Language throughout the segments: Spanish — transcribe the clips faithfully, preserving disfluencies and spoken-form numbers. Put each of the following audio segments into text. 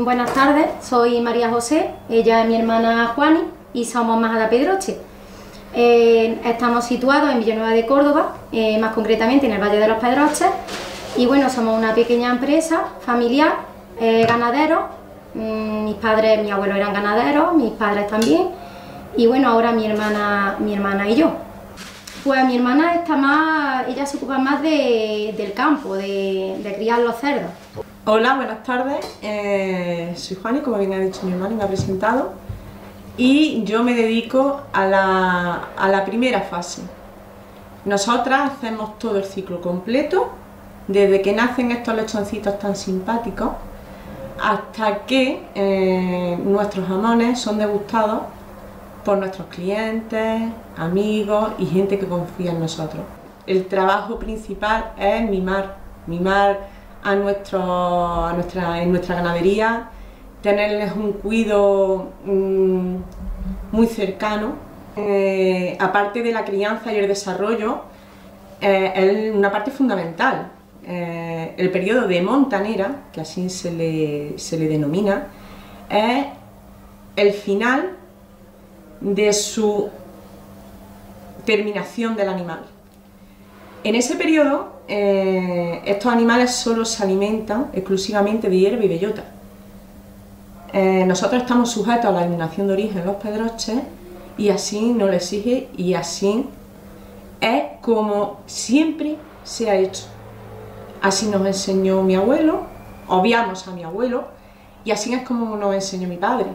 buenas tardes, soy María José, ella es mi hermana Juani y somos Majada Pedroche. Eh, estamos situados en Villanueva de Córdoba, eh, más concretamente en el Valle de los Pedroches, y bueno, somos una pequeña empresa familiar, eh, ganaderos. Mm, mis padres, mi abuelo eran ganaderos, mis padres también, y bueno, ahora mi hermana, mi hermana y yo. Pues mi hermana está más, ella se ocupa más de, del campo, de, de criar los cerdos. Hola, buenas tardes, eh, soy Juani, como bien ha dicho mi hermana y me ha presentado, y yo me dedico a la, a la primera fase. Nosotras hacemos todo el ciclo completo, desde que nacen estos lechoncitos tan simpáticos hasta que eh, nuestros jamones son degustados por nuestros clientes, amigos y gente que confía en nosotros. El trabajo principal es mimar, mimar a, nuestro, a nuestra, en nuestra ganadería, tenerles un cuidado mmm, muy cercano. Eh, aparte de la crianza y el desarrollo, eh, es una parte fundamental. Eh, el periodo de montanera, que así se le, se le denomina, es el final de su terminación del animal. En ese periodo, eh, estos animales solo se alimentan exclusivamente de hierba y bellota. Eh, nosotros estamos sujetos a la denominación de origen Los Pedroches y así nos lo exige y así es como siempre se ha hecho. Así nos enseñó mi abuelo, obviamos a mi abuelo, y así es como nos enseñó mi padre.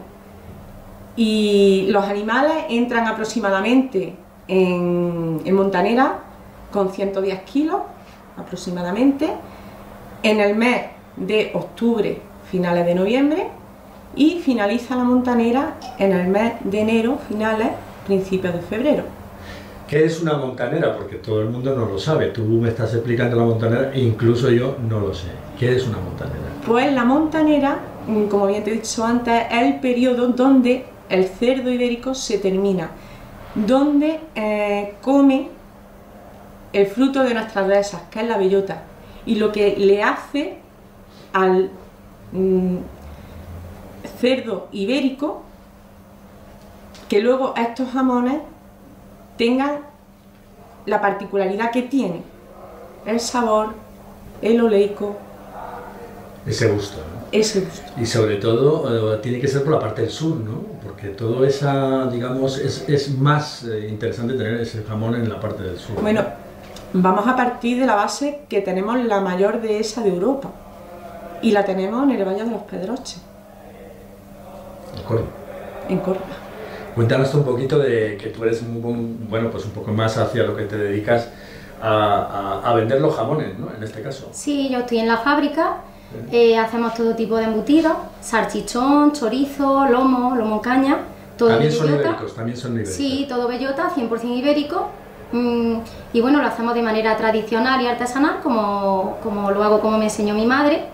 Y los animales entran aproximadamente en, en montanera con ciento diez kilos aproximadamente en el mes de octubre, finales de noviembre, y finaliza la montanera en el mes de enero, finales, principios de febrero. ¿Qué es una montanera? Porque todo el mundo no lo sabe. Tú me estás explicando la montanera e incluso yo no lo sé. ¿Qué es una montanera? Pues la montanera, como bien te he dicho antes, es el periodo donde el cerdo ibérico se termina, donde eh, come el fruto de nuestras dehesas, que es la bellota, y lo que le hace al mm, cerdo ibérico que luego estos jamones tengan la particularidad que tiene, el sabor, el oleico, ese gusto, ¿no? Ese gusto. Y sobre todo eh, tiene que ser por la parte del sur, ¿no? Porque todo esa, digamos, es, es más eh, interesante tener ese jamón en la parte del sur. Bueno, vamos a partir de la base que tenemos la mayor dehesa de Europa y la tenemos en el Valle de los Pedroches. En Córdoba. En Córdoba. Cuéntanos un poquito de que tú eres un, bueno, pues un poco más hacia lo que te dedicas a, a, a vender los jamones, ¿no? En este caso. Sí, yo estoy en la fábrica, eh, hacemos todo tipo de embutidos, salchichón, chorizo, lomo, lomo en caña, todo también bellota. Son ibéricos, también son ibéricos. Sí, todo bellota, cien por cien ibérico, mm, y bueno, lo hacemos de manera tradicional y artesanal, como, como lo hago como me enseñó mi madre.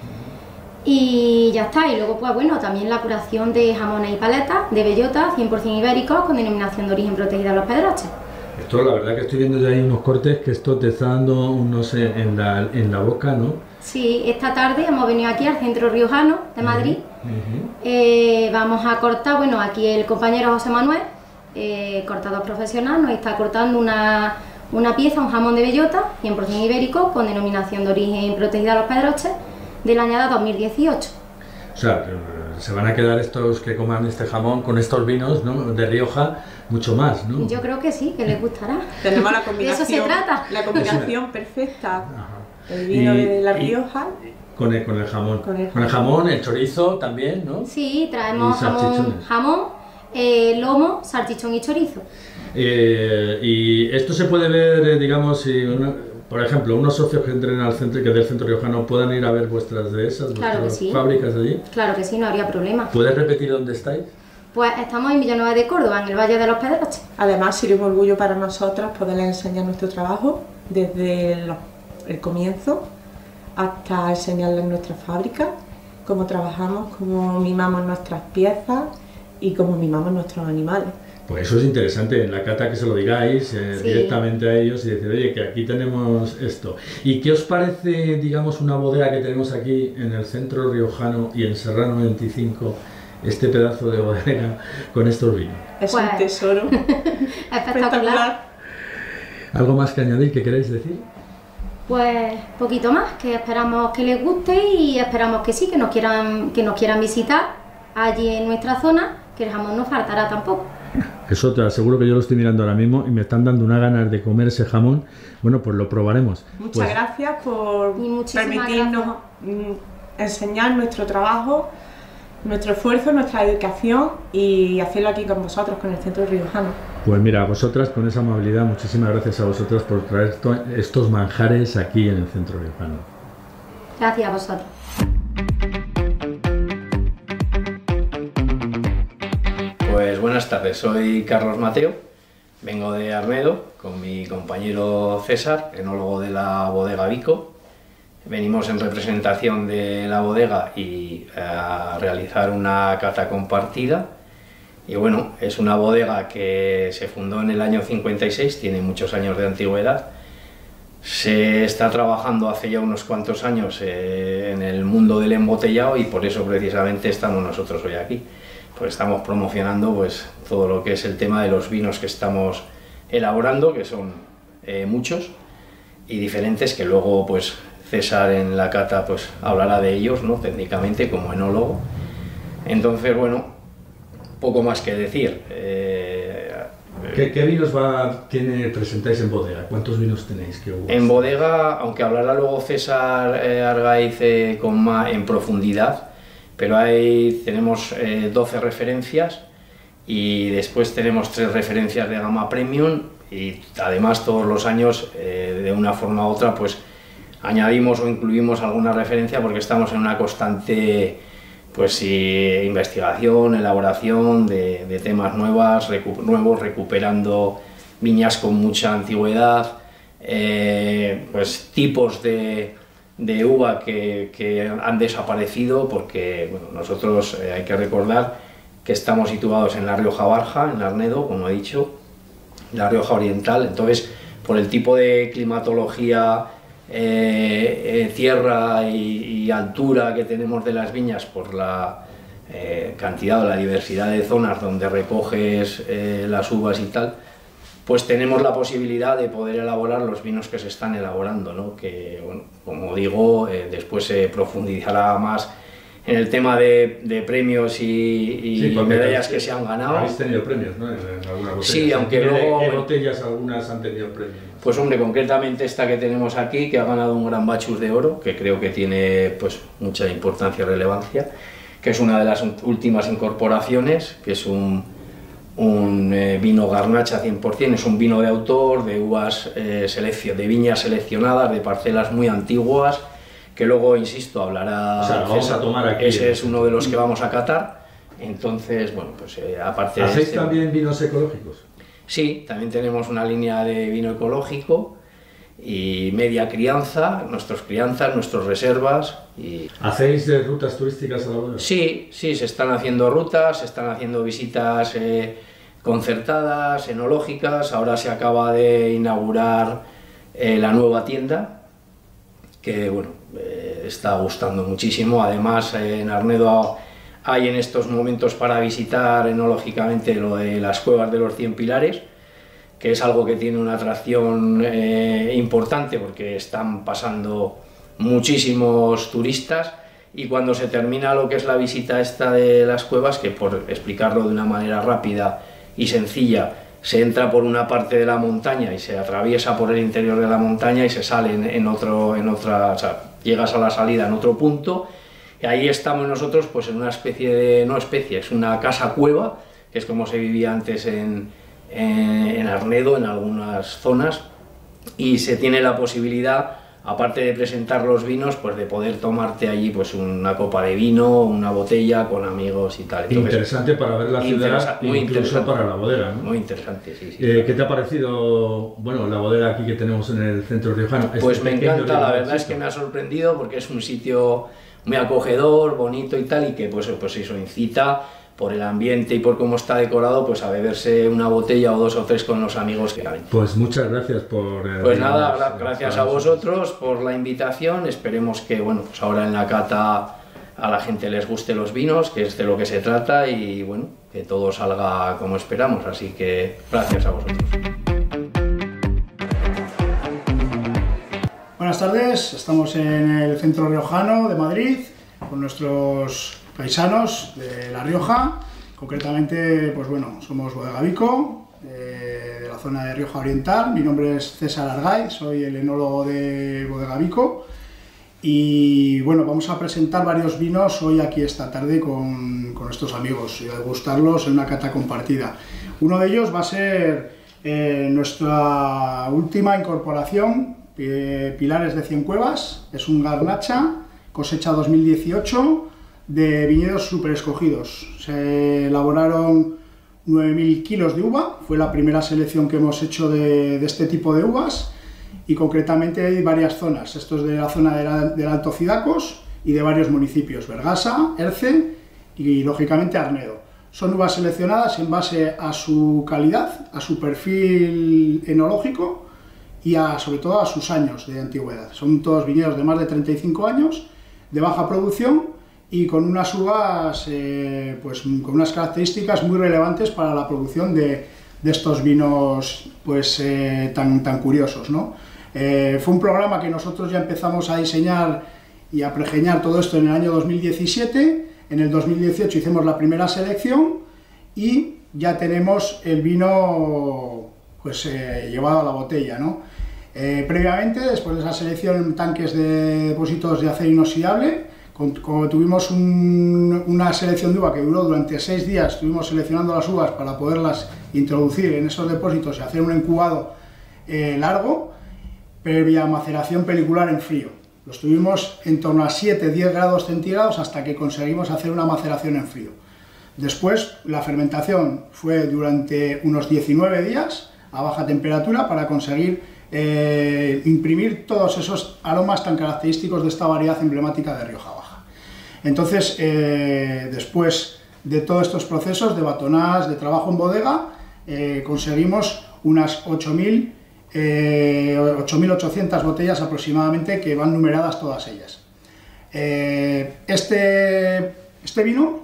Y ya está, y luego pues bueno, también la curación de jamones y paletas de bellota cien por cien ibéricos con denominación de origen protegida Los Pedroches. Esto la verdad que estoy viendo ya ahí unos cortes que esto te está dando unos en la, en la boca, ¿no? Sí, esta tarde hemos venido aquí al Centro Riojano de Madrid. Uh-huh. Uh-huh. eh, vamos a cortar, bueno, aquí el compañero José Manuel, eh, cortador profesional, nos está cortando una, una pieza, un jamón de bellota cien por cien ibérico con denominación de origen protegida Los Pedroches, de la añada dos mil dieciocho. O sea, se van a quedar estos que coman este jamón con estos vinos, ¿no? De Rioja mucho más, ¿no? Yo creo que sí, que les gustará. Tenemos la combinación, de eso se trata. La combinación perfecta. Ajá. El vino y, de la Rioja. Con el, con el jamón. Con el, con el jamón, el chorizo también, ¿no? Sí, traemos jamón, jamón eh, lomo, salchichón y chorizo. Eh, y esto se puede ver, eh, digamos, si una, por ejemplo, unos socios que entren al centro, que del centro riojano puedan ir a ver vuestras dehesas, claro vuestras que sí. fábricas allí. Claro que sí, no habría problema. ¿Puedes repetir dónde estáis? Pues estamos en Villanueva de Córdoba, en el Valle de los Pedroches. Además, sería un orgullo para nosotras poderles enseñar nuestro trabajo desde el, el comienzo hasta enseñarles nuestra fábrica, cómo trabajamos, cómo mimamos nuestras piezas y cómo mimamos nuestros animales. Pues eso es interesante, en la cata que se lo digáis eh, Sí. directamente a ellos y decir, oye, que aquí tenemos esto. ¿Y qué os parece, digamos, una bodega que tenemos aquí en el centro riojano y en Serrano veinticinco, este pedazo de bodega con estos vinos? Es Pues- un tesoro Espectacular. espectacular. ¿Algo más que añadir que queréis decir? Pues poquito más, que esperamos que les guste y esperamos que sí, que nos quieran, que nos quieran visitar allí en nuestra zona, que el jamón no faltará tampoco. Eso te aseguro que yo lo estoy mirando ahora mismo y me están dando unas ganas de comer ese jamón. Bueno, pues lo probaremos. Muchas Pues, gracias por Y muchísimas permitirnos mm, enseñar nuestro trabajo, nuestro esfuerzo, nuestra dedicación y hacerlo aquí con vosotros, con el Centro Riojano. pues mira, a vosotras, con esa amabilidad, muchísimas gracias a vosotras por traer to- estos manjares aquí en el centro riojano. Gracias a vosotros. Pues buenas tardes, soy Carlos Mateo, vengo de Arnedo con mi compañero César, enólogo de la bodega Vico. Venimos en representación de la bodega y a realizar una cata compartida. Y bueno, es una bodega que se fundó en el año cincuenta y seis, tiene muchos años de antigüedad. Se está trabajando hace ya unos cuantos años eh, en el mundo del embotellado y por eso precisamente estamos nosotros hoy aquí. Pues estamos promocionando pues, todo lo que es el tema de los vinos que estamos elaborando, que son eh, muchos y diferentes, que luego pues, César en la cata pues, hablará de ellos, ¿no? Técnicamente como enólogo. Entonces, bueno, poco más que decir. Eh, ¿Qué, qué vinos va, tiene, presentáis en bodega? ¿Cuántos vinos tenéis? ¿Qué uvas? En bodega, aunque hablará luego César eh, Argaiz eh, con más en profundidad, pero ahí tenemos eh, doce referencias y después tenemos tres referencias de gama premium y además todos los años eh, de una forma u otra pues añadimos o incluimos alguna referencia porque estamos en una constante pues sí, investigación, elaboración de, de temas nuevas, recu nuevos, recuperando viñas con mucha antigüedad, eh, pues tipos de, de uva que, que han desaparecido porque bueno, nosotros eh, hay que recordar que estamos situados en la Rioja Baja, en Arnedo, como he dicho, la Rioja Oriental, entonces por el tipo de climatología, eh, eh, tierra y, y altura que tenemos de las viñas, por la eh, cantidad o la diversidad de zonas donde recoges eh, las uvas y tal, pues tenemos la posibilidad de poder elaborar los vinos que se están elaborando, ¿no? Que, bueno, como digo, eh, después se profundizará más en el tema de, de premios y, y Sí, porque medallas habéis- que se han ganado. Habéis tenido premios, ¿no? En, en alguna botella. Sí, aunque ¿Qué- luego- ¿Qué botellas algunas han tenido premios? Pues hombre, concretamente esta que tenemos aquí, que ha ganado un gran Bacchus de oro, que creo que tiene pues mucha importancia y relevancia, que es una de las últimas incorporaciones, que es un, un eh, vino Garnacha cien por cien, es un vino de autor, de uvas eh, seleccio, de viñas seleccionadas, de parcelas muy antiguas, que luego, insisto, hablará O sea, lo vamos César. a tomar aquí. Ese es uno de los que vamos a catar. Entonces, bueno, pues eh, aparte de ¿Hacéis este- también vinos ecológicos? Sí, también tenemos una línea de vino ecológico y media crianza, nuestras crianzas, nuestras reservas. Y... ¿Hacéis de rutas turísticas a la bodega? Sí, sí, se están haciendo rutas, se están haciendo visitas eh, concertadas, enológicas. Ahora se acaba de inaugurar eh, la nueva tienda, que bueno, eh, está gustando muchísimo. Además, eh, en Arnedo hay en estos momentos para visitar enológicamente lo de las cuevas de los Cien Pilares, que es algo que tiene una atracción eh, importante porque están pasando muchísimos turistas y cuando se termina lo que es la visita esta de las cuevas, que por explicarlo de una manera rápida y sencilla, se entra por una parte de la montaña y se atraviesa por el interior de la montaña y se sale en, en otro, en otra, o sea, llegas a la salida en otro punto. Y ahí estamos nosotros pues en una especie de, no especie, es una casa cueva, que es como se vivía antes en, en, en Arnedo, en algunas zonas, y se tiene la posibilidad, aparte de presentar los vinos, pues de poder tomarte allí pues una copa de vino, una botella con amigos y tal. Entonces, Interesante para ver la ciudad, interesa- muy incluso interesante. para la bodega, ¿no? muy interesante, sí, sí. Eh, ¿Qué te ha parecido, bueno, la bodega aquí que tenemos en el centro riojano? Este Pues me pequeño encanta, la verdad es rinconcito. que me ha sorprendido porque es un sitio muy acogedor, bonito y tal, y que pues, pues eso incita por el ambiente y por cómo está decorado, pues a beberse una botella o dos o tres con los amigos que hay. Pues muchas gracias por... Eh, pues nada, gra gracias a vosotros por la invitación. Esperemos que, bueno, pues ahora en la cata a la gente les guste los vinos, que es de lo que se trata, y bueno, que todo salga como esperamos. Así que gracias a vosotros. Buenas tardes, estamos en el centro riojano de Madrid con nuestros paisanos de La Rioja. Concretamente, pues bueno, somos Bodega Vico, eh, de la zona de Rioja Oriental. Mi nombre es César Argay, soy el enólogo de Bodega Vico. Y bueno, vamos a presentar varios vinos hoy aquí esta tarde con, con nuestros amigos y a degustarlos en una cata compartida. Uno de ellos va a ser eh, nuestra última incorporación, eh, Pilares de Ciencuevas. Es un Garnacha, cosecha dos mil dieciocho, de viñedos super escogidos. Se elaboraron nueve mil kilos de uva, fue la primera selección que hemos hecho de, de este tipo de uvas, y concretamente hay varias zonas. Esto es de la zona de la, del Alto Cidacos y de varios municipios, Vergasa, Erce y lógicamente Arnedo. Son uvas seleccionadas en base a su calidad, a su perfil enológico y a, sobre todo a sus años de antigüedad. Son todos viñedos de más de treinta y cinco años, de baja producción y con unas uvas eh, pues, con unas características muy relevantes para la producción de, de estos vinos pues, eh, tan, tan curiosos, ¿no? Eh, fue un programa que nosotros ya empezamos a diseñar y a pregeñar todo esto en el año dos mil diecisiete. En el dos mil dieciocho hicimos la primera selección y ya tenemos el vino pues, eh, llevado a la botella, ¿no? Eh, previamente, después de esa selección en tanques de depósitos de acero inoxidable, como tuvimos un, una selección de uva que duró durante seis días, estuvimos seleccionando las uvas para poderlas introducir en esos depósitos y hacer un incubado eh, largo, previa maceración pelicular en frío. Los tuvimos en torno a siete a diez grados centígrados hasta que conseguimos hacer una maceración en frío. Después, la fermentación fue durante unos diecinueve días a baja temperatura para conseguir eh, imprimir todos esos aromas tan característicos de esta variedad emblemática de Rioja Baja. Entonces, eh, después de todos estos procesos de batonage, de trabajo en bodega, eh, conseguimos unas ocho mil ochocientas botellas aproximadamente, que van numeradas todas ellas. Eh, este, este vino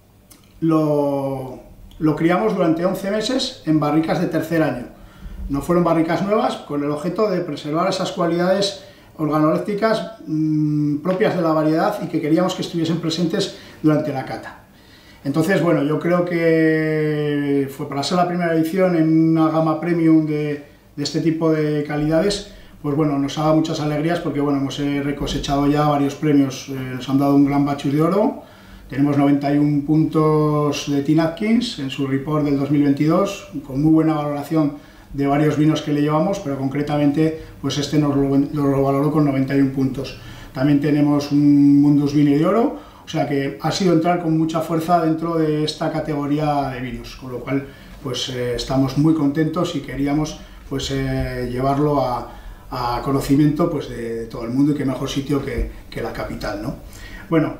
lo, lo criamos durante once meses en barricas de tercer año. No fueron barricas nuevas, con el objeto de preservar esas cualidades organolépticas mmm, propias de la variedad y que queríamos que estuviesen presentes durante la cata. Entonces, bueno, yo creo que fue para ser la primera edición en una gama premium de, de este tipo de calidades, pues bueno, nos ha dado muchas alegrías porque bueno, hemos recosechado ya varios premios, eh, nos han dado un gran Bacchus de oro, tenemos noventa y un puntos de Tim Atkins en su report del dos mil veintidós, con muy buena valoración de varios vinos que le llevamos, pero concretamente pues este nos lo, nos lo valoró con noventa y un puntos. También tenemos un Mundus Vini de oro, o sea que ha sido entrar con mucha fuerza dentro de esta categoría de vinos, con lo cual pues eh, estamos muy contentos y queríamos pues eh, llevarlo a, a conocimiento pues, de, de todo el mundo, y qué mejor sitio que, que la capital, ¿no? Bueno,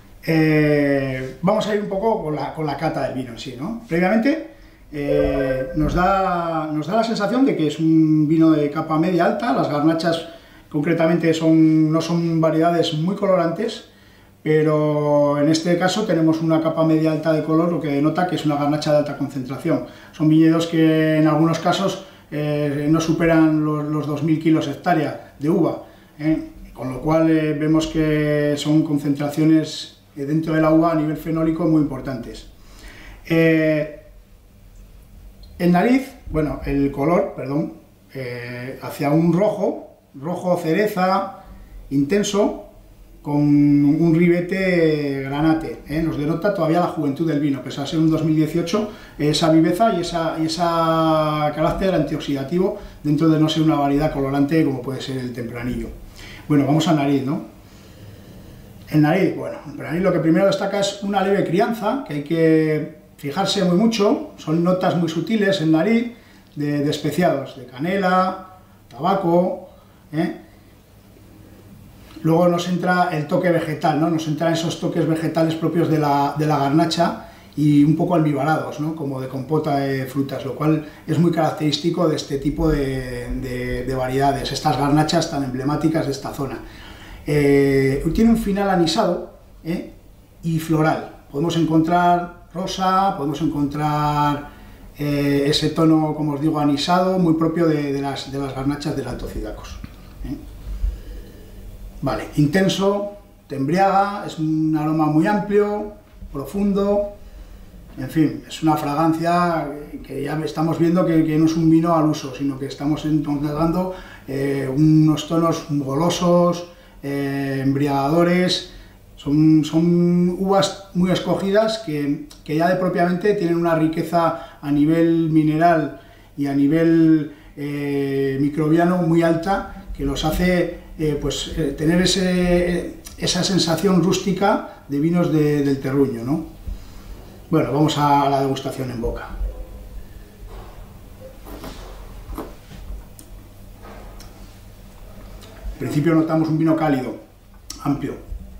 eh, vamos a ir un poco con la, con la cata del vino en sí, ¿no? Previamente eh, nos, da, nos da la sensación de que es un vino de capa media alta. Las garnachas concretamente son, no son variedades muy colorantes, pero en este caso tenemos una capa media alta de color, lo que denota que es una garnacha de alta concentración. Son viñedos que en algunos casos eh, no superan los, los dos mil kilos hectárea de uva, ¿eh? Con lo cual eh, vemos que son concentraciones eh, dentro de la uva a nivel fenólico muy importantes. Eh, el nariz, bueno, el color, perdón, eh, hacia un rojo, rojo cereza, intenso, con un ribete granate, ¿eh? Nos denota todavía la juventud del vino, pese a ser un dos mil dieciocho, esa viveza y esa, y esa carácter antioxidativo dentro de no ser una variedad colorante como puede ser el tempranillo. Bueno, vamos al nariz, ¿no? El nariz, bueno, el nariz lo que primero destaca es una leve crianza, que hay que fijarse muy mucho, son notas muy sutiles en nariz, de, de especiados, de canela, tabaco, ¿eh? Luego nos entra el toque vegetal, ¿no? Nos entran esos toques vegetales propios de la, de la garnacha, y un poco almibarados, ¿no? Como de compota de frutas, lo cual es muy característico de este tipo de, de, de variedades, estas garnachas tan emblemáticas de esta zona. Eh, tiene un final anisado ¿eh? y floral. Podemos encontrar rosa, podemos encontrar eh, ese tono, como os digo, anisado, muy propio de, de, las, de las garnachas del Alto Cidacos. ¿eh? Vale, intenso, te embriaga, es un aroma muy amplio, profundo, en fin, es una fragancia que ya estamos viendo que, que no es un vino al uso, sino que estamos encontrando eh, unos tonos golosos, eh, embriagadores. Son, son uvas muy escogidas que, que ya de propiamente tienen una riqueza a nivel mineral y a nivel eh, microbiano muy alta, que los hace eh, pues, eh, tener ese, esa sensación rústica de vinos de, del terruño, ¿no? Bueno, vamos a la degustación en boca. En principio notamos un vino cálido, amplio,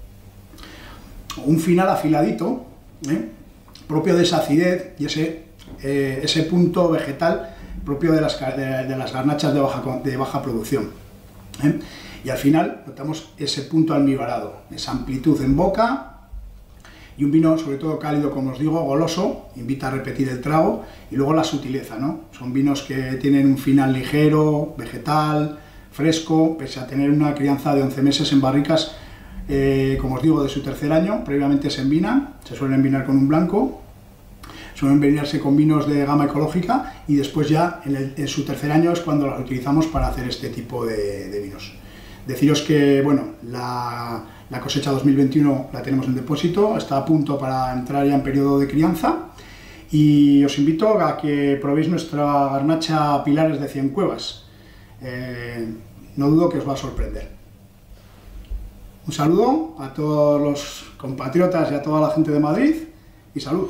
un final afiladito, ¿eh? propio de esa acidez y ese, eh, ese punto vegetal propio de las, de, de las garnachas de baja, de baja producción. ¿eh? Y al final notamos ese punto almibarado, esa amplitud en boca y un vino sobre todo cálido, como os digo, goloso, invita a repetir el trago, y luego la sutileza, ¿no? Son vinos que tienen un final ligero, vegetal, fresco, pese a tener una crianza de once meses en barricas, eh, como os digo, de su tercer año. Previamente se envinan, se suelen envinar con un blanco, suelen envinarse con vinos de gama ecológica, y después ya en, el, en su tercer año es cuando las utilizamos para hacer este tipo de, de vinos. Deciros que, bueno, la, la cosecha dos mil veintiuno la tenemos en depósito, está a punto para entrar ya en periodo de crianza, y os invito a que probéis nuestra garnacha Pilares de Ciencuevas. Eh, no dudo que os va a sorprender. Un saludo a todos los compatriotas y a toda la gente de Madrid, y salud.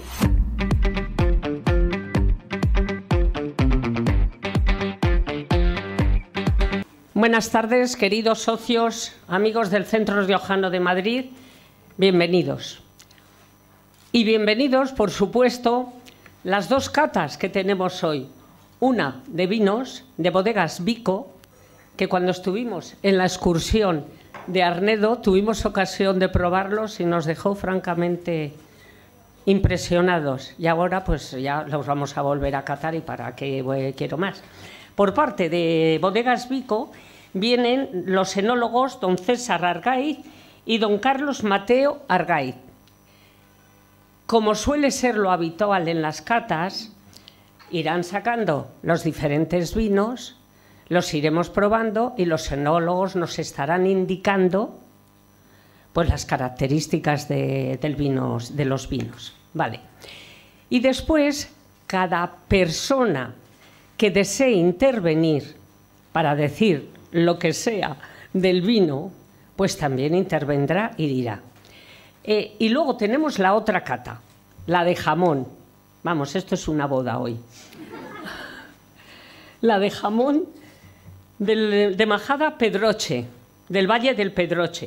Buenas tardes, queridos socios, amigos del Centro Riojano de Madrid, bienvenidos. Y bienvenidos, por supuesto, las dos catas que tenemos hoy. Una de vinos de Bodegas Vico, que cuando estuvimos en la excursión de Arnedo tuvimos ocasión de probarlos y nos dejó francamente impresionados. Y ahora pues ya los vamos a volver a catar, y para qué quiero más. Por parte de Bodegas Vico vienen los enólogos don César Argaiz y don Carlos Mateo Argaiz. Como suele ser lo habitual en las catas, irán sacando los diferentes vinos, los iremos probando y los enólogos nos estarán indicando pues, las características de, del vino, de los vinos. Vale. Y después, cada persona que desee intervenir para decir lo que sea del vino, pues también intervendrá y dirá. Eh, y luego tenemos la otra cata, la de jamón. Vamos, esto es una boda hoy. La de jamón del, de Majada Pedroche, del Valle del Pedroche.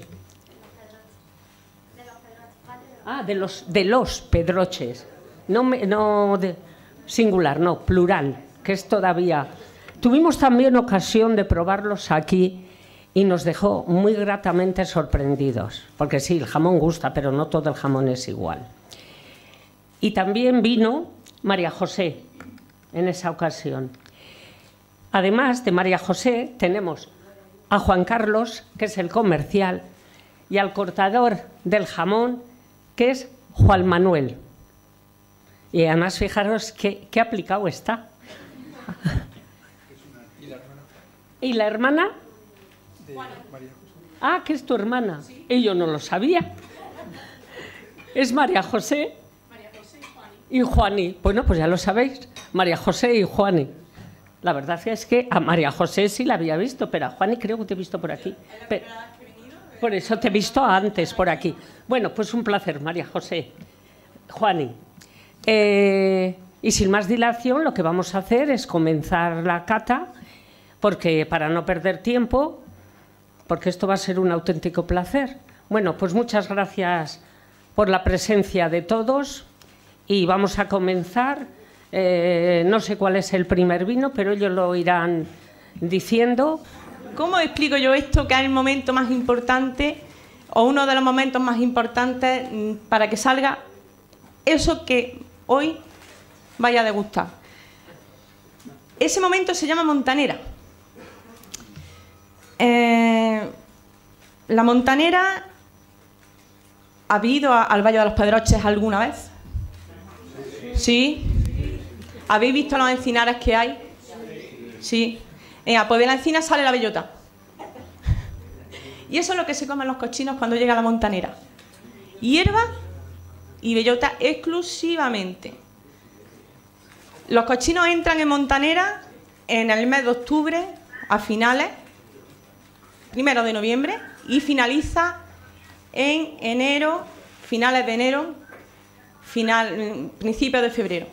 Ah, de los, de los Pedroches. No, me, no de, singular, no, plural, que es todavía... Tuvimos también ocasión de probarlos aquí y nos dejó muy gratamente sorprendidos, porque sí, el jamón gusta, pero no todo el jamón es igual. Y también vino María José en esa ocasión. Además de María José, tenemos a Juan Carlos, que es el comercial, y al cortador del jamón, que es Juan Manuel. Y además, fijaros qué, qué aplicado está. ¿Y la hermana? De María José. Ah, que es tu hermana. Sí. Y yo no lo sabía. Es María José. María José y Juani. Y Juani. Bueno, pues ya lo sabéis. María José y Juani. La verdad es que a María José sí la había visto, pero a Juani creo que te he visto por aquí. Pero, por eso te he visto antes por aquí. Bueno, pues un placer, María José. Juani. Eh, y sin más dilación, lo que vamos a hacer es comenzar la cata, porque para no perder tiempo, porque esto va a ser un auténtico placer. Bueno, pues muchas gracias por la presencia de todos y vamos a comenzar. Eh, no sé cuál es el primer vino, pero ellos lo irán diciendo. ¿Cómo explico yo esto, que es el momento más importante o uno de los momentos más importantes para que salga eso que hoy vaya a degustar? Ese momento se llama montanera. Eh, la montanera, ¿habéis ido a, al Valle de los Pedroches alguna vez? ¿Sí? ¿Habéis visto los encinares que hay? Sí. Venga, pues de la encina sale la bellota. Y eso es lo que se comen los cochinos cuando llega la montanera. Hierba y bellota exclusivamente. Los cochinos entran en montanera en el mes de octubre, a finales, primero de noviembre, y finaliza en enero, finales de enero, final, principios de febrero.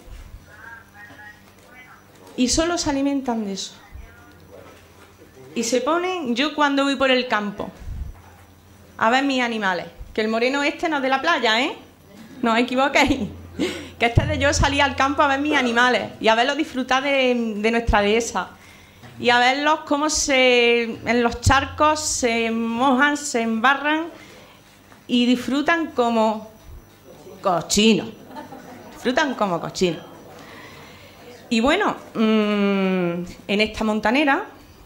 Y solo se alimentan de eso. Y se ponen, yo cuando voy por el campo a ver mis animales, que el moreno este no es de la playa, ¿eh? No os equivoquéis. Que este de yo salía al campo a ver mis animales y a verlos disfrutar de, de nuestra dehesa. Y a verlos cómo se, en los charcos se mojan, se embarran y disfrutan como cochinos. Disfrutan como cochinos. Y bueno, mmm, en esta montanera,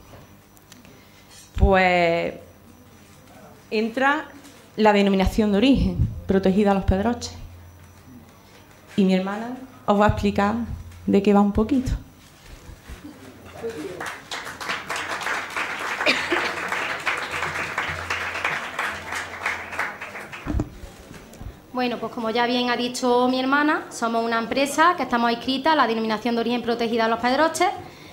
pues entra la denominación de origen, protegida a los Pedroches. Y mi hermana os va a explicar de qué va un poquito. Bueno, pues como ya bien ha dicho mi hermana, somos una empresa que estamos inscritas a la denominación de origen protegida a los Pedroches.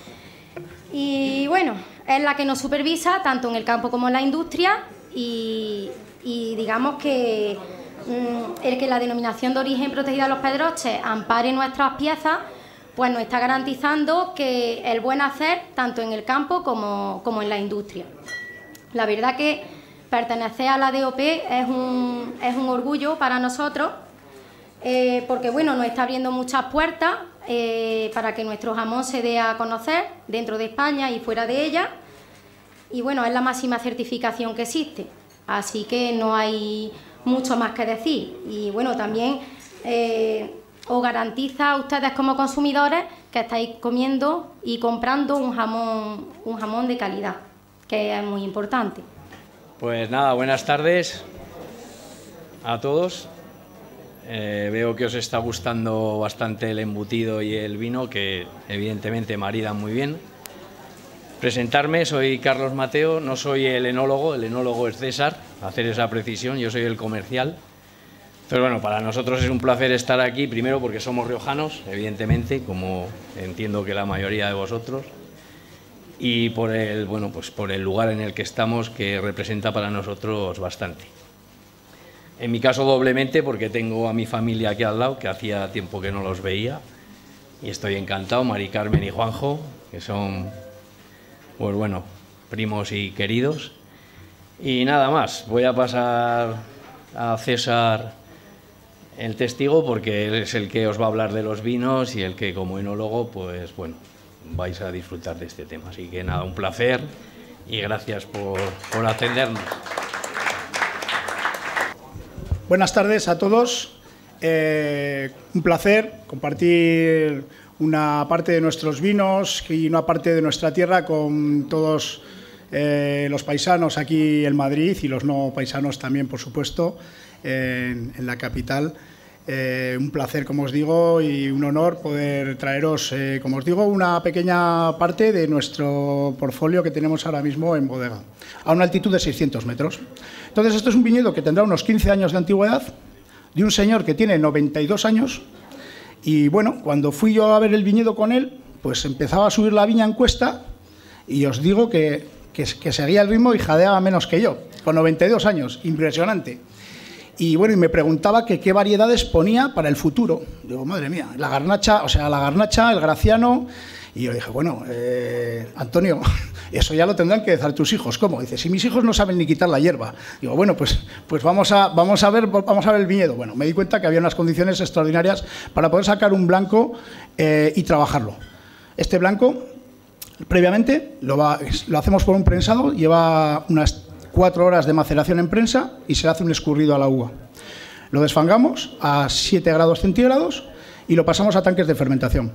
Y bueno, es la que nos supervisa tanto en el campo como en la industria y, y digamos que mmm, el que la denominación de origen protegida a los Pedroches ampare nuestras piezas, pues nos está garantizando que el buen hacer tanto en el campo como, como en la industria. La verdad que pertenecer a la D O P es un, es un orgullo para nosotros, eh, porque bueno, nos está abriendo muchas puertas eh, para que nuestro jamón se dé a conocer dentro de España y fuera de ella. Y bueno, es la máxima certificación que existe, así que no hay mucho más que decir. Y bueno, también eh, os garantiza a ustedes como consumidores que estáis comiendo y comprando un jamón, un jamón de calidad, que es muy importante. Pues nada, buenas tardes a todos. Eh, veo que os está gustando bastante el embutido y el vino, que evidentemente maridan muy bien. Presentarme, soy Carlos Mateo, no soy el enólogo, el enólogo es César, hacer esa precisión, yo soy el comercial. Pero bueno, para nosotros es un placer estar aquí, primero porque somos riojanos, evidentemente, como entiendo que la mayoría de vosotros. Y por el, bueno, pues por el lugar en el que estamos, que representa para nosotros bastante. En mi caso doblemente, porque tengo a mi familia aquí al lado, que hacía tiempo que no los veía, y estoy encantado, Mari Carmen y Juanjo, que son, pues bueno, primos y queridos. Y nada más, voy a pasar a César el testigo, porque él es el que os va a hablar de los vinos y el que como enólogo, pues bueno, vais a disfrutar de este tema. Así que nada, un placer y gracias por, por atendernos. Buenas tardes a todos. Eh, un placer compartir una parte de nuestros vinos y una parte de nuestra tierra con todos eh, los paisanos aquí en Madrid y los no paisanos también, por supuesto, en, en la capital. Eh, un placer, como os digo, y un honor poder traeros, eh, como os digo, una pequeña parte de nuestro portfolio que tenemos ahora mismo en bodega, a una altitud de seiscientos metros. Entonces, esto es un viñedo que tendrá unos quince años de antigüedad, de un señor que tiene noventa y dos años, y bueno, cuando fui yo a ver el viñedo con él, pues empezaba a subir la viña en cuesta, y os digo que, que, que seguía el ritmo y jadeaba menos que yo, con noventa y dos años, impresionante. Y bueno, y me preguntaba que qué variedades ponía para el futuro. Digo, madre mía, la garnacha, o sea, la garnacha, el graciano Y yo le dije, bueno, eh, Antonio, eso ya lo tendrán que decir tus hijos. ¿Cómo? Dice, si mis hijos no saben ni quitar la hierba. Digo, bueno, pues, pues vamos, a, vamos, a ver, vamos a ver el viñedo. Bueno, me di cuenta que había unas condiciones extraordinarias para poder sacar un blanco eh, y trabajarlo. Este blanco, previamente, lo, va, lo hacemos por un prensado, lleva unas cuatro horas de maceración en prensa y se le hace un escurrido a la uva. Lo desfangamos a siete grados centígrados y lo pasamos a tanques de fermentación.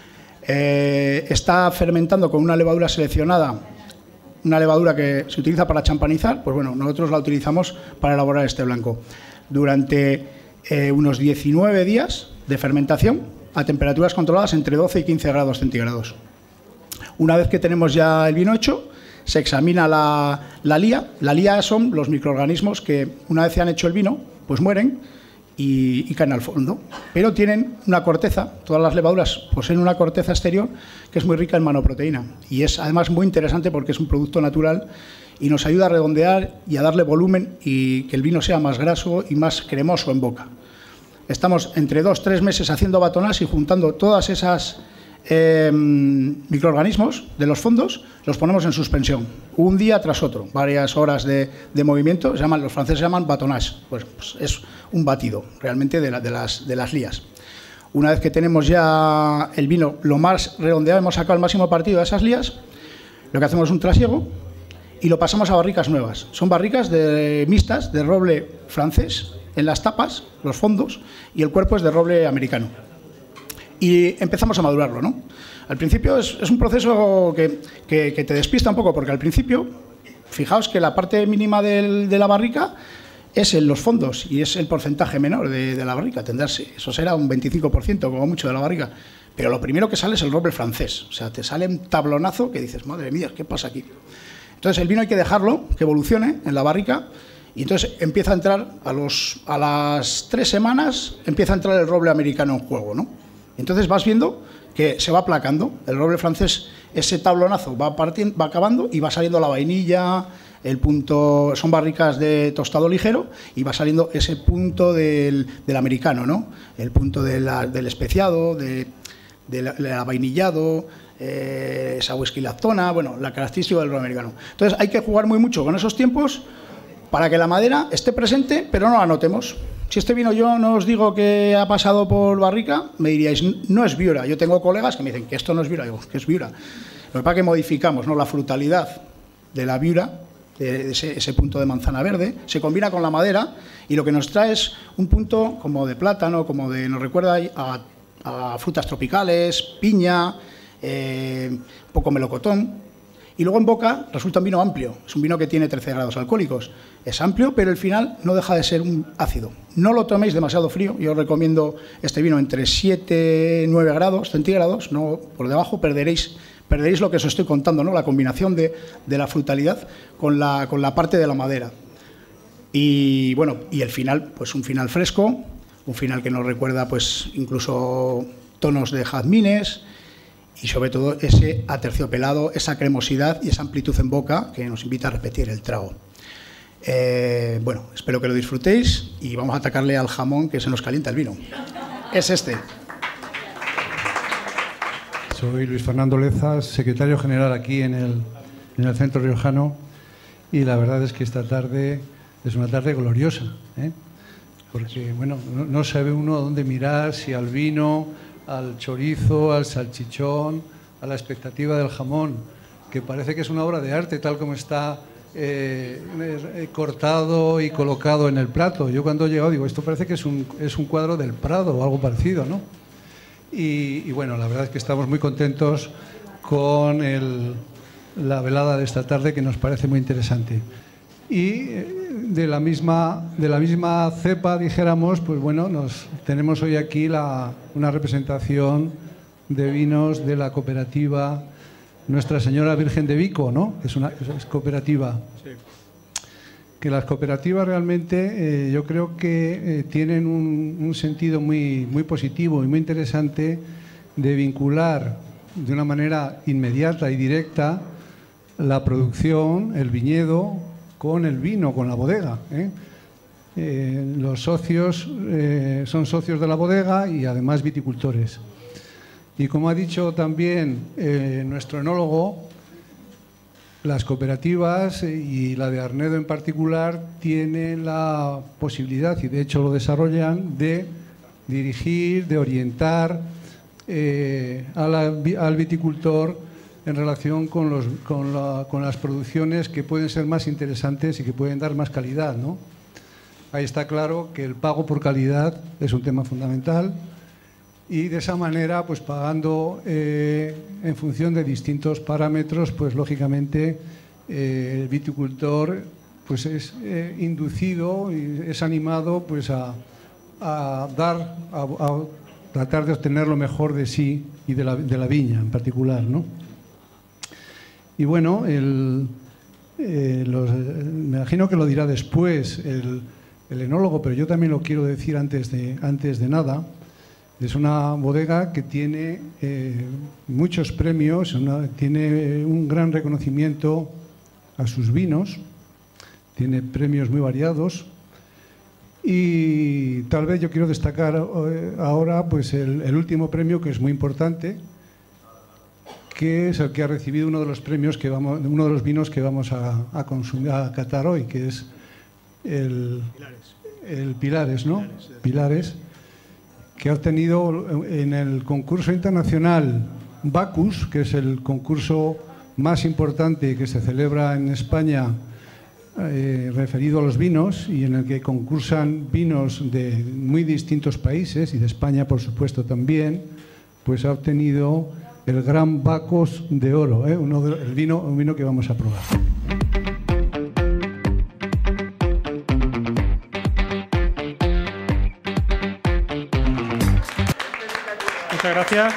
Eh, está fermentando con una levadura seleccionada, una levadura que se utiliza para champanizar, pues bueno, nosotros la utilizamos para elaborar este blanco. Durante eh, unos diecinueve días de fermentación a temperaturas controladas entre doce y quince grados centígrados. Una vez que tenemos ya el vino hecho, se examina la, la lía. La lía son los microorganismos que una vez se han hecho el vino, pues mueren Y, y caen al fondo, pero tienen una corteza, todas las levaduras poseen una corteza exterior que es muy rica en manoproteína y es además muy interesante porque es un producto natural y nos ayuda a redondear y a darle volumen y que el vino sea más graso y más cremoso en boca. Estamos entre dos, tres meses haciendo batonage y juntando todas esas eh, microorganismos de los fondos, los ponemos en suspensión, un día tras otro, varias horas de, de movimiento, se llaman, los franceses llaman batonage, pues, pues es un batido realmente de, la, de, las, de las lías. Una vez que tenemos ya el vino lo más redondeado, hemos sacado el máximo partido de esas lías, lo que hacemos es un trasiego y lo pasamos a barricas nuevas. Son barricas de, mixtas de roble francés en las tapas, los fondos, y el cuerpo es de roble americano. Y empezamos a madurarlo, ¿no? Al principio es, es un proceso que, que, que te despista un poco, porque al principio, fijaos que la parte mínima del, de la barrica es en los fondos y es el porcentaje menor de, de la barrica. Tendrás, eso será un veinticinco por ciento como mucho de la barrica. Pero lo primero que sale es el roble francés. O sea, te sale un tablonazo que dices, madre mía, ¿qué pasa aquí? Entonces el vino hay que dejarlo, que evolucione en la barrica. Y entonces empieza a entrar, a, los, a las tres semanas, empieza a entrar el roble americano en juego, ¿no? Entonces vas viendo que se va aplacando. El roble francés, ese tablonazo va, partiendo, va acabando y va saliendo la vainilla, el punto, son barricas de tostado ligero y va saliendo ese punto del, del americano, ¿no? El punto de la, del especiado, de, de la, de la vainillado, eh, esa whisky lactona, bueno, la característica del roble americano. Entonces hay que jugar muy mucho con esos tiempos para que la madera esté presente, pero no la notemos. Si este vino yo no os digo que ha pasado por barrica, me diríais, no es Viura. Yo tengo colegas que me dicen que esto no es Viura, digo, que es Viura. Lo que pasa es que modificamos, ¿no?, la frutalidad de la Viura, de ese, ese punto de manzana verde, se combina con la madera y lo que nos trae es un punto como de plátano, como de, nos recuerda a, a frutas tropicales, piña, eh, un poco melocotón. Y luego en boca resulta un vino amplio, es un vino que tiene trece grados alcohólicos. Es amplio, pero el final no deja de ser un ácido. No lo toméis demasiado frío, yo os recomiendo este vino entre siete y nueve grados centígrados, no, por debajo perderéis, perderéis lo que os estoy contando, ¿no?, la combinación de, de la frutalidad con la, con la parte de la madera. Y bueno, y el final, pues un final fresco, un final que nos recuerda pues incluso tonos de jazmines, y sobre todo ese aterciopelado, esa cremosidad y esa amplitud en boca que nos invita a repetir el trago. Eh, bueno, espero que lo disfrutéis y vamos a atacarle al jamón que se nos calienta el vino. Es este. Soy Luis Fernando Lezas, secretario general aquí en el, en el Centro Riojano, y la verdad es que esta tarde es una tarde gloriosa, ¿eh? Porque bueno, no, no sabe uno a dónde mirar, si al vino, al chorizo, al salchichón, a la expectativa del jamón, que parece que es una obra de arte tal como está eh, eh, cortado y colocado en el plato. Yo cuando he llegado digo, esto parece que es un, es un cuadro del Prado o algo parecido, ¿no? Y, y bueno, la verdad es que estamos muy contentos con el, la velada de esta tarde, que nos parece muy interesante. Y de la misma, de la misma cepa, dijéramos, pues bueno, nos, tenemos hoy aquí la, una representación de vinos de la cooperativa Nuestra Señora Virgen de Vico, ¿no? Es una es cooperativa. Sí. Que las cooperativas realmente eh, yo creo que eh, tienen un, un sentido muy, muy positivo y muy interesante de vincular de una manera inmediata y directa la producción, el viñedo, con el vino, con la bodega, ¿eh? Eh, los socios eh, son socios de la bodega y además viticultores. Y como ha dicho también eh, nuestro enólogo, las cooperativas y la de Arnedo en particular tienen la posibilidad, y de hecho lo desarrollan, de dirigir, de orientar eh, a la, al viticultor en relación con, los, con, la, con las producciones que pueden ser más interesantes y que pueden dar más calidad, ¿no? Ahí está claro que el pago por calidad es un tema fundamental y de esa manera, pues pagando eh, en función de distintos parámetros, pues lógicamente eh, el viticultor pues es eh, inducido y es animado pues a, a dar, a, a tratar de obtener lo mejor de sí y de la, de la viña en particular, ¿no? Y bueno, el, eh, los, me imagino que lo dirá después el, el enólogo, pero yo también lo quiero decir antes de, antes de nada. Es una bodega que tiene eh, muchos premios, una, tiene un gran reconocimiento a sus vinos, tiene premios muy variados y tal vez yo quiero destacar eh, ahora pues el, el último premio, que es muy importante, que es el que ha recibido uno de los premios que vamos, uno de los vinos que vamos a, a consumir, a catar hoy, que es el Pilares, el Pilares, ¿no? Pilares, Pilares, que ha obtenido en el concurso internacional Bacus, que es el concurso más importante que se celebra en España eh, referido a los vinos y en el que concursan vinos de muy distintos países y de España, por supuesto, también, pues ha obtenido el Gran Bacus de Oro, ¿eh? Uno de, el vino, un vino que vamos a probar. Muchas gracias.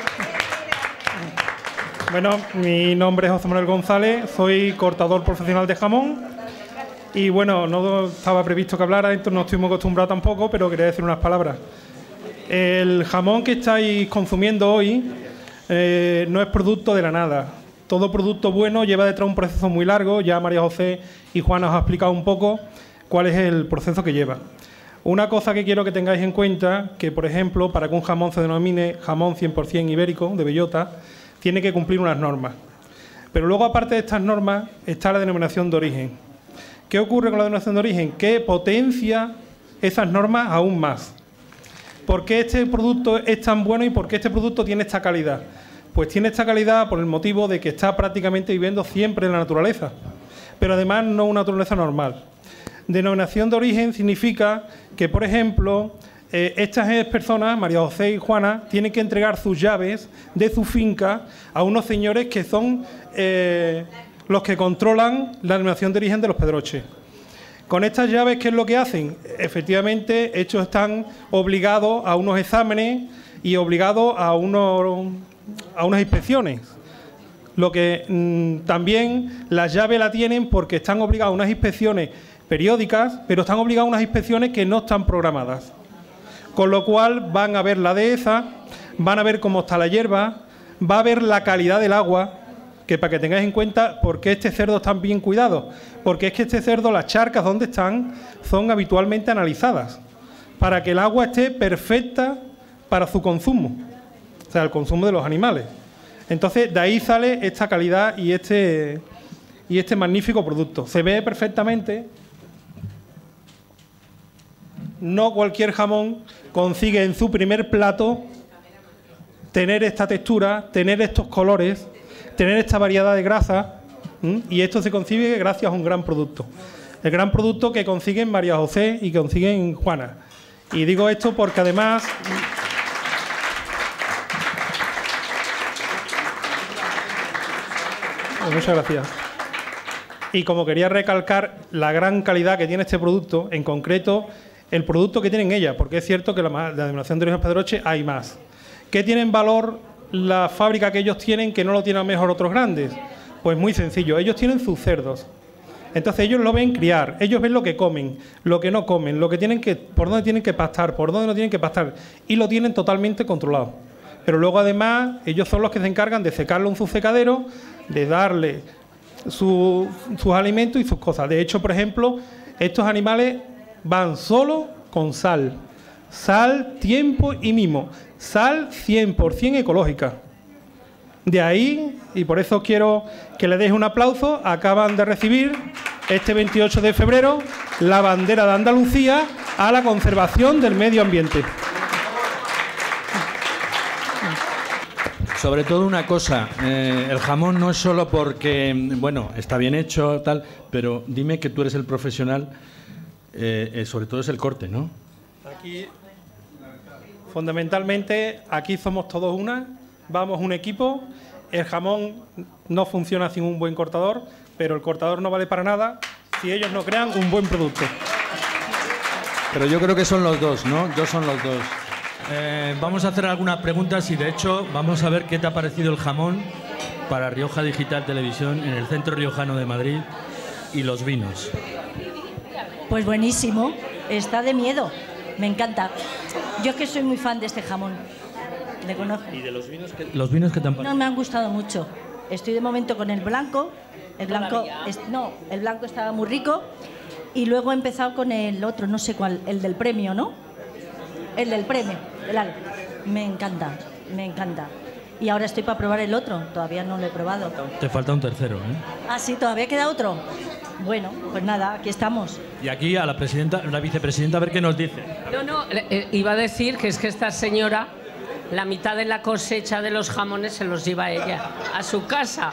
Bueno, mi nombre es José Manuel González, soy cortador profesional de jamón y bueno, no estaba previsto que hablara, entonces no estoy muy acostumbrado tampoco, pero quería decir unas palabras. El jamón que estáis consumiendo hoy eh, no es producto de la nada. Todo producto bueno lleva detrás un proceso muy largo, ya María José y Juana os ha explicado un poco cuál es el proceso que lleva. Una cosa que quiero que tengáis en cuenta, que por ejemplo, para que un jamón se denomine jamón cien por cien ibérico, de bellota, tiene que cumplir unas normas. Pero luego, aparte de estas normas, está la denominación de origen. ¿Qué ocurre con la denominación de origen? Que potencia esas normas aún más. ¿Por qué este producto es tan bueno y por qué este producto tiene esta calidad? Pues tiene esta calidad por el motivo de que está prácticamente viviendo siempre en la naturaleza, pero además no una naturaleza normal. Denominación de origen significa que, por ejemplo, eh, estas personas, María José y Juana, tienen que entregar sus llaves de su finca a unos señores que son eh, los que controlan la denominación de origen de los pedroches. Con estas llaves, ¿qué es lo que hacen? Efectivamente, ellos están obligados a unos exámenes y obligados a, unos, a unas inspecciones. Lo que mmm, también las llaves la tienen porque están obligados a unas inspecciones periódicas, pero están obligados a unas inspecciones que no están programadas. Con lo cual van a ver la dehesa, van a ver cómo está la hierba, va a ver la calidad del agua, que para que tengáis en cuenta por qué este cerdo está bien cuidado, porque es que este cerdo, las charcas donde están, son habitualmente analizadas, para que el agua esté perfecta para su consumo, o sea, el consumo de los animales. Entonces, de ahí sale esta calidad y este, y este magnífico producto. Se ve perfectamente. No cualquier jamón consigue en su primer plato tener esta textura, tener estos colores, tener esta variedad de grasa, ¿m? Y esto se consigue gracias a un gran producto. El gran producto que consiguen María José y que consiguen Juana. Y digo esto porque además... Muchas gracias. Y como quería recalcar la gran calidad que tiene este producto, en concreto el producto que tienen ellas, porque es cierto que la, la denominación de origen Pedroche hay más. ¿Qué tienen valor la fábrica que ellos tienen que no lo tienen mejor otros grandes? Pues muy sencillo, ellos tienen sus cerdos. Entonces ellos lo ven criar, ellos ven lo que comen, lo que no comen, lo que tienen que, por dónde tienen que pastar, por dónde no tienen que pastar, y lo tienen totalmente controlado. Pero luego además ellos son los que se encargan de secarlo en su secadero, de darle su, sus alimentos y sus cosas. De hecho, por ejemplo, estos animales van solo con sal. Sal, tiempo y mimo. Sal cien por cien ecológica. De ahí, y por eso quiero que le deis un aplauso, acaban de recibir este veintiocho de febrero la bandera de Andalucía a la conservación del medio ambiente. Sobre todo una cosa, eh, el jamón no es solo porque, bueno, está bien hecho, tal, pero dime que tú eres el profesional, eh, eh, sobre todo es el corte, ¿no? Aquí, fundamentalmente, aquí somos todos una, vamos un equipo, el jamón no funciona sin un buen cortador, pero el cortador no vale para nada si ellos no crean un buen producto. Pero yo creo que son los dos, ¿no? Yo son los dos. Eh, vamos a hacer algunas preguntas y de hecho vamos a ver qué te ha parecido el jamón para Rioja Digital Televisión en el Centro Riojano de Madrid y los vinos. Pues buenísimo, está de miedo, me encanta. Yo es que soy muy fan de este jamón, le conozco. ¿Y de los vinos que, los vinos que te han parecido? No me han gustado mucho, estoy de momento con el blanco, el blanco, es, no, el blanco estaba muy rico y luego he empezado con el otro, no sé cuál, el del premio, ¿no? El del premio, el algo. Me encanta, me encanta. Y ahora estoy para probar el otro, todavía no lo he probado. Te falta un tercero, ¿eh? Ah, sí, todavía queda otro. Bueno, pues nada, aquí estamos. Y aquí a la presidenta, la vicepresidenta, a ver qué nos dice. No, no, eh, iba a decir que es que esta señora, la mitad de la cosecha de los jamones se los lleva ella a su casa.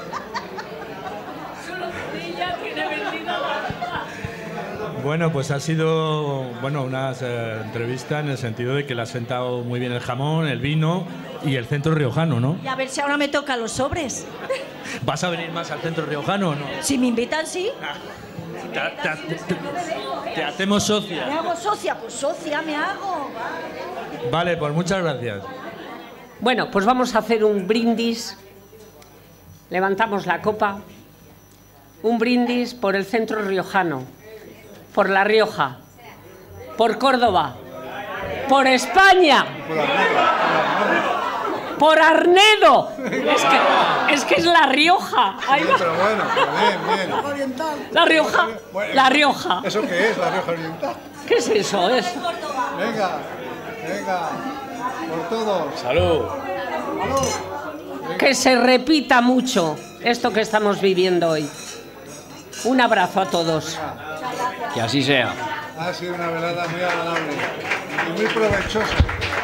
Bueno, pues ha sido bueno una eh, entrevista en el sentido de que le ha sentado muy bien el jamón, el vino y el centro riojano, ¿no? Y a ver si ahora me toca los sobres. ¿Vas a venir más al centro riojano o no? Si me invitan, sí. Ah, te, te, te, te, te hacemos socia. ¿Me hago socia? Pues socia me hago. Vale, pues muchas gracias. Bueno, pues vamos a hacer un brindis. Levantamos la copa. Un brindis por el centro riojano. Por La Rioja, por Córdoba, por España, por Arnedo. Es que es, que es La Rioja. Ahí va. Pero bueno, bien, bien. La Rioja, La Rioja. ¿Eso qué es, La Rioja Oriental? ¿Qué es eso? Es... Venga, venga, por todos. Salud. Que se repita mucho esto que estamos viviendo hoy. Un abrazo a todos. Que así sea. Ha sido una velada muy agradable y muy provechosa.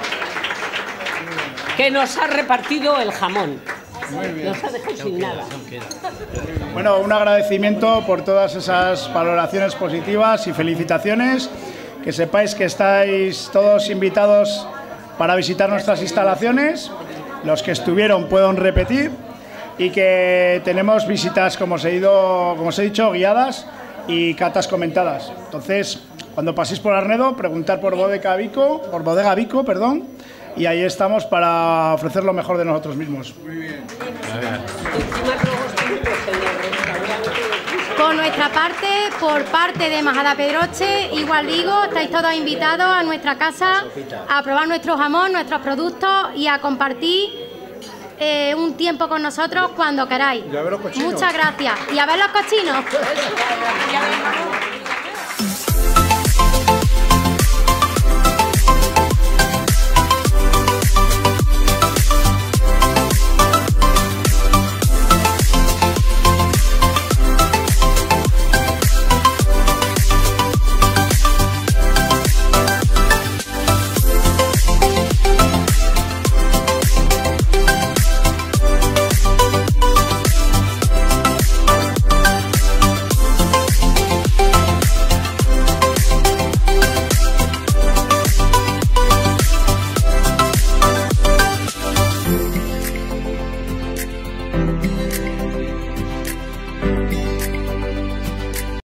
Que nos ha repartido el jamón. Muy bien. Nos ha dejado sin nada. Bueno, un agradecimiento por todas esas valoraciones positivas y felicitaciones. Que sepáis que estáis todos invitados para visitar nuestras instalaciones. Los que estuvieron pueden repetir. Y que tenemos visitas, como os he, ido, como os he dicho, guiadas y catas comentadas. Entonces, cuando paséis por Arnedo, preguntar por Bodega Vico, por Bodega Vico, perdón, y ahí estamos para ofrecer lo mejor de nosotros mismos. Muy bien. Por nuestra parte, por parte de Majada Pedroche, igual digo, estáis todos invitados a nuestra casa a probar nuestro jamón, nuestros productos y a compartir Eh, un tiempo con nosotros cuando queráis. Y a ver los cochinos. Muchas gracias. Y a ver los cochinos.